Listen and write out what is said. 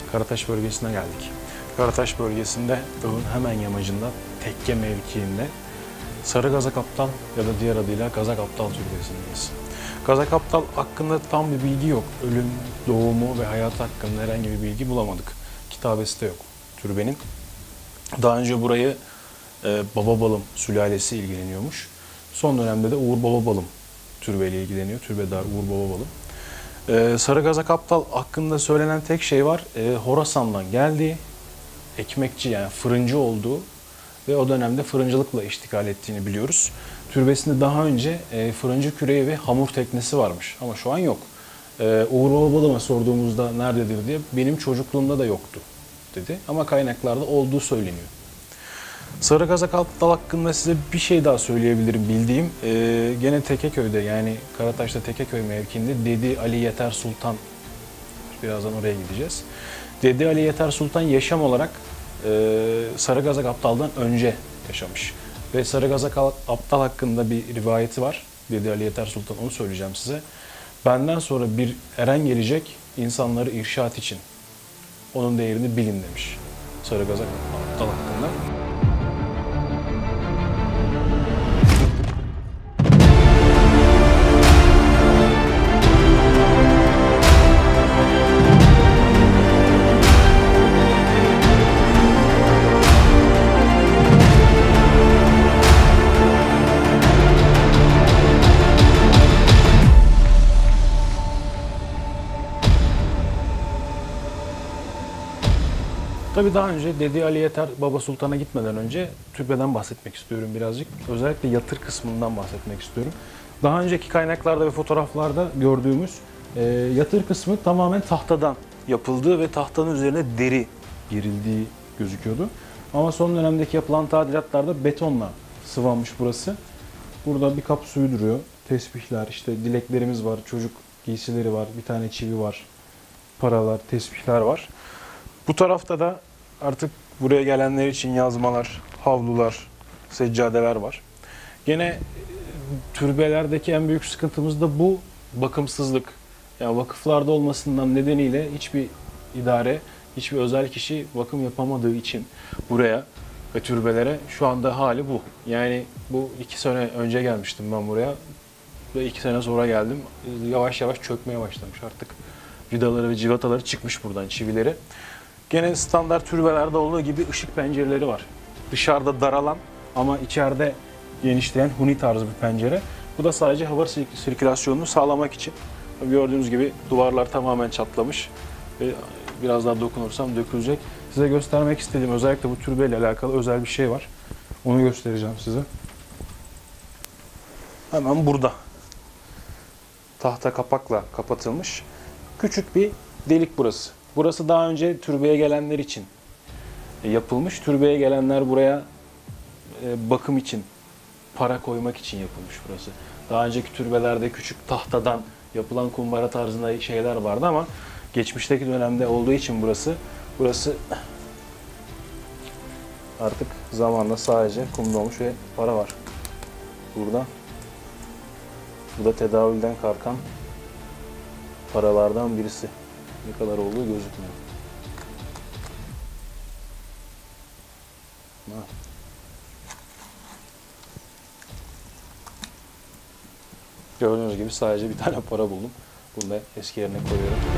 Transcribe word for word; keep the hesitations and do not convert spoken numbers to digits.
Karataş bölgesine geldik. Karataş bölgesinde Iğın hemen yamacında tekke mevkiinde Sarıgazak Aptal ya da diğer adıyla Gazak Aptal türbesindeyiz. Gazak Aptal hakkında tam bir bilgi yok. Ölüm, doğumu ve hayatı hakkında herhangi bir bilgi bulamadık. Kitabesi de yok türbenin. Daha önce burayı e, Bababalım sülalesi ilgileniyormuş. Son dönemde de Uğur Bababalım türbeyle ilgileniyor. Türbedar Uğur Bababalım. Ee, Sarıgazak Aptal hakkında söylenen tek şey var. Ee, Horasan'dan geldiği, ekmekçi yani fırıncı olduğu ve o dönemde fırıncılıkla iştikal ettiğini biliyoruz. Türbesinde daha önce e, fırıncı küreği ve hamur teknesi varmış ama şu an yok. Ee, Uğur Bababalım'a sorduğumuzda nerededir diye benim çocukluğumda da yoktu dedi ama kaynaklarda olduğu söyleniyor. Sarıgazak Aptal hakkında size bir şey daha söyleyebilirim bildiğim. Ee, gene Tekeköy'de yani Karataş'ta Tekeköy mevkiinde Dedi Ali Yeter Sultan, birazdan oraya gideceğiz. Dedi Ali Yeter Sultan yaşam olarak e, Sarıgazak Aptal'dan önce yaşamış. Ve Sarıgazak Aptal hakkında bir rivayeti var. Dedi Ali Yeter Sultan, onu söyleyeceğim size. Benden sonra bir eren gelecek insanları irşat için. Onun değerini bilin demiş Sarıgazak Aptal hakkında. Tabii daha önce Dedi Ali Yeter Baba Sultan'a gitmeden önce türbeden bahsetmek istiyorum birazcık. Özellikle yatır kısmından bahsetmek istiyorum. Daha önceki kaynaklarda ve fotoğraflarda gördüğümüz e, yatır kısmı tamamen tahtadan yapıldığı ve tahtanın üzerine deri gerildiği gözüküyordu. Ama son dönemdeki yapılan tadilatlarda betonla sıvanmış burası. Burada bir kap suyu duruyor. Tesbihler, işte dileklerimiz var, çocuk giysileri var, bir tane çivi var, paralar, tesbihler var. Bu tarafta da artık buraya gelenler için yazmalar, havlular, seccadeler var. Gene türbelerdeki en büyük sıkıntımız da bu bakımsızlık. Yani vakıflarda olmasından nedeniyle hiçbir idare, hiçbir özel kişi bakım yapamadığı için buraya ve türbelere şu anda hali bu. Yani bu iki sene önce gelmiştim ben buraya ve iki sene sonra geldim. Yavaş yavaş çökmeye başlamış artık. Vidaları ve civataları çıkmış buradan, çivileri. Gene standart türbelerde olduğu gibi ışık pencereleri var. Dışarıda daralan ama içeride genişleyen huni tarzı bir pencere. Bu da sadece hava sirkülasyonunu sağlamak için. Gördüğünüz gibi duvarlar tamamen çatlamış. Ve biraz daha dokunursam dökülecek. Size göstermek istediğim özellikle bu türbeyle alakalı özel bir şey var. Onu göstereceğim size. Hemen burada. Tahta kapakla kapatılmış. Küçük bir delik burası. Burası daha önce türbeye gelenler için yapılmış. Türbeye gelenler buraya bakım için, para koymak için yapılmış burası. Daha önceki türbelerde küçük tahtadan yapılan kumbara tarzında şeyler vardı ama geçmişteki dönemde olduğu için burası, burası artık zamanla sadece kum dolmuş ve para var. Burada, bu da tedavülden kalkan paralardan birisi. Ne kadar olduğu gözükmüyor. Ha. Gördüğünüz gibi sadece bir tane para buldum. Bunu da eski yerine koyuyorum.